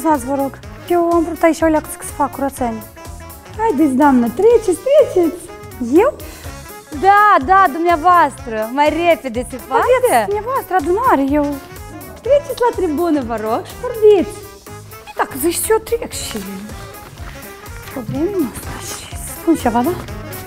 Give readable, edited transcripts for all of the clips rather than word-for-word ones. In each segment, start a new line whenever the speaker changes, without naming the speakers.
lăsați, vă rog. Eu am vrut aici o leacă să fac curățenie. Haideți, doamnă, treceți! Eu?
Da, dumneavoastră. Mai repede se poate?
Aveți dumneavoastră adunare, eu... Treceți la tribună, vă rog, și vorbiți. Dacă zici, eu trec și... Probleme nu asta și spun ceva, da?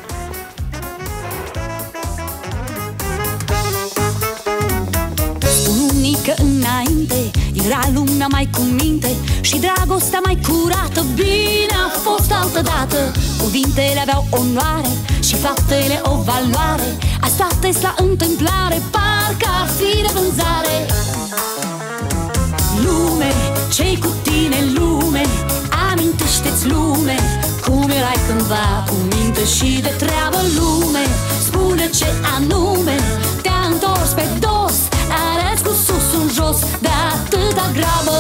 Că înainte era lumea mai cu minte și dragostea mai curată. Bine a fost altădată. Cuvintele aveau onoare și faptele o valoare. Azi toate-s la întâmplare, parcă ar fi de vânzare. Lume, ce-i cu tine, lume? Amintește-ți, lume, cum erai cândva, cu minte și de treabă, lume. Spune ce anume te-a întors pe dos, arăți cu susul jos de atâta grabă.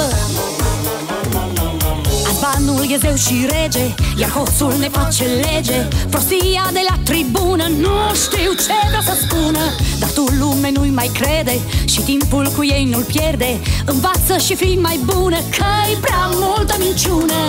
Azi banul e zeu și rege, iar hoțul ne face lege. Prostia de la tribună, nu știu ce vrea să spună. Dar tu, lume, nu-i mai crede și timpul cu ei nu-l pierde. Învață și fii mai bună, că-i prea multă minciună.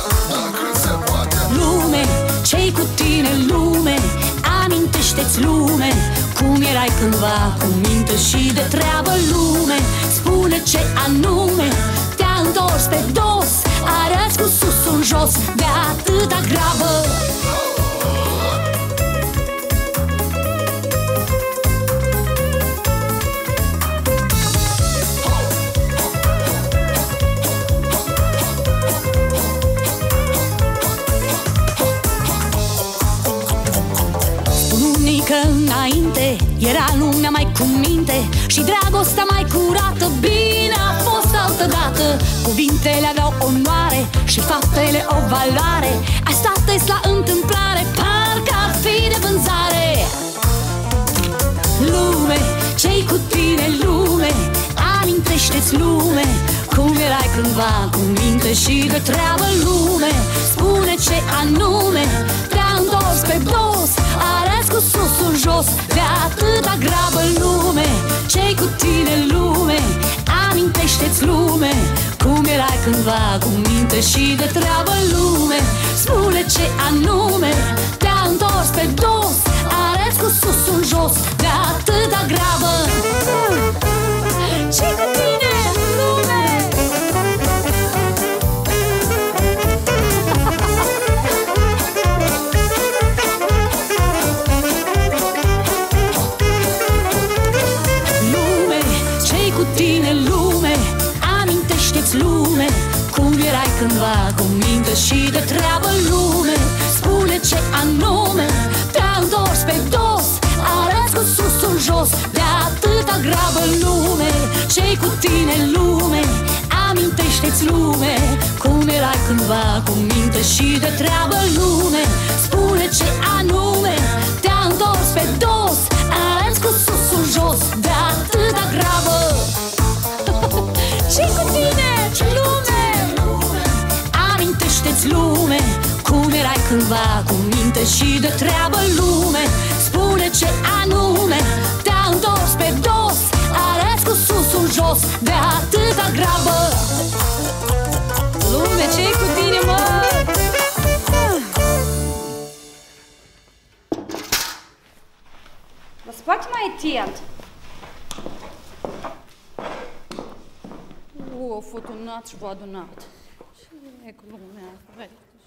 Lume, ce-i cu tine, lume? Amintește-ți, lume, cum erai cândva, cu minte și de treabă, lume. Spune ce anume te-a întors pe dos, arăți cu susul jos de atâta grabă. Că înainte era lumea mai cu minte și dragostea mai curată. Bine a fost altădată. Cuvintele aveau onoare și faptele o valoare. Azi toate-s la întâmplare, parcă ar fi de vânzare. Lume, ce-i cu tine, lume? Amintește-ți, lume, cum erai cândva, cu minte și de treabă, lume. Spune ce anume te-a întors pe dos, arăți cu susul jos de atâta grabă, lume. Ce-i cu tine, lume? Amintește-ți, lume, cum erai cândva, cu minte și de treabă, lume. Spune ce anume te-a întors pe dos, arăți cu susul jos de atâta grabă. Ce-i cu tine, lume? Tine, lume, amintește-ți, lume, cum erai cândva, cu minte și de treabă, lume. Spune ce anume te-a întors pe dos, arăți cu susul jos de atâta grabă, lume. Ce-i cu tine, lume? Amintește-ți, lume, cum erai cândva, cu minte și de treabă, lume. Spune ce anume te-a întors pe dos, arăți cu susul jos de atâta grabă. Ce-i cu tine, lume? Amintește-ți, lume, cum erai cândva, cu minte și de treabă, lume. Spune ce anume te-a întors pe dos, arăți cu susul jos de atâta grabă. Lume, ce-i cu tine, mă?
Vă spate mai atent. O, fotunat și v-a adunat. Ce e cu lumea?